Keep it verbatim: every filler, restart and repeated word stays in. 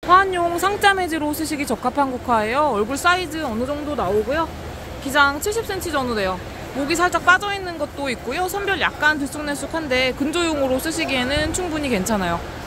화환용 상자 매지로 쓰시기 적합한 국화예요. 얼굴 사이즈 어느 정도 나오고요. 기장 칠십 센티미터 정도 돼요. 목이 살짝 빠져있는 것도 있고요. 선별 약간 들쑥날쑥한데 근조용으로 쓰시기에는 충분히 괜찮아요.